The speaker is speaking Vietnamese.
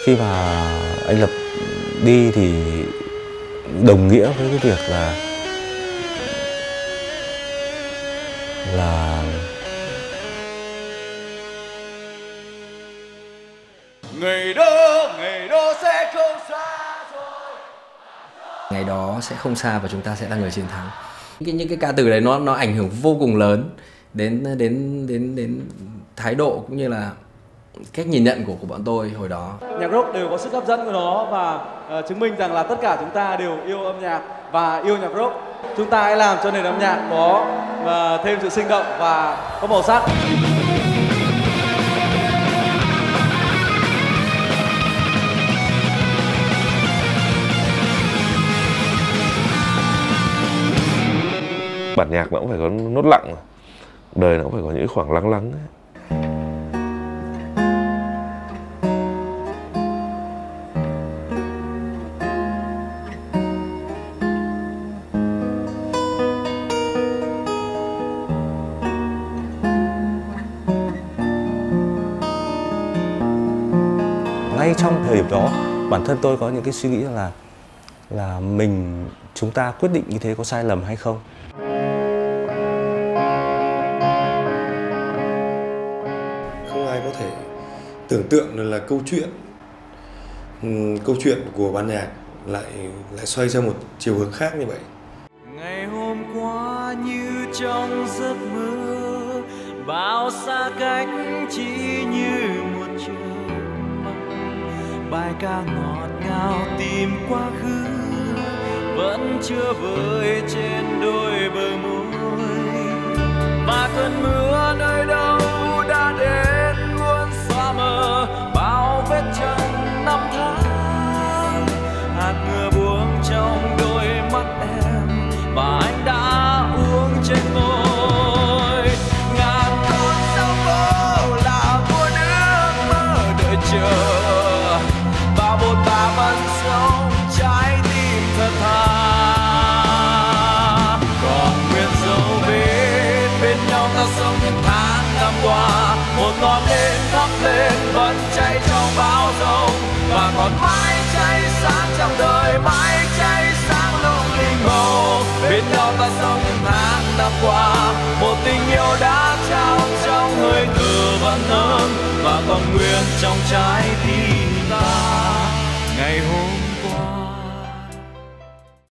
Khi mà anh Lập đi thì đồng nghĩa với cái việc là ngày đó sẽ không xa rồi. Ngày đó sẽ không xa và chúng ta sẽ là người chiến thắng. Những cái ca từ đấy nó ảnh hưởng vô cùng lớn đến thái độ cũng như là cách nhìn nhận của bọn tôi hồi đó. Nhạc rock đều có sức hấp dẫn của nó và chứng minh rằng là tất cả chúng ta đều yêu âm nhạc và yêu nhạc rock. Chúng ta hãy làm cho nền âm nhạc có thêm sự sinh động và có màu sắc. Bản nhạc nó cũng phải có nốt lặng, đời nó cũng phải có những khoảng lắng lắng ấy. Ngay trong thời điểm đó, bản thân tôi có những cái suy nghĩ là chúng ta quyết định như thế có sai lầm hay không. Không ai có thể tưởng tượng được là câu chuyện của ban nhạc lại xoay ra một chiều hướng khác như vậy. Ngày hôm qua như trong giấc mơ, bao xa cách chỉ như một chớp mắt. Bài ca ngọt ngào tìm quá khứ vẫn chưa vơi trên đôi bờ môi, và cơn mưa nơi đâu đã đến muốn xóa mờ bao vết chân năm tháng. Hạt mưa buông trong đôi mắt em và anh đã uống trên môi. Ngàn con sông vô là vua nước mơ đợi chờ, và một ta vẫn sống trái tim thật thà. Còn nguyên dấu vết bên nhau ta sống những tháng năm qua, một ngọn nến thắp lên vẫn cháy trong bão giông, và còn mãi cháy sáng trong đời, mãi cháy sáng lung linh màu. Bên nhau ta sống những tháng năm qua, một tình yêu đã trao trong hơi thở vẫn thơm và còn nguyên trong trái tim.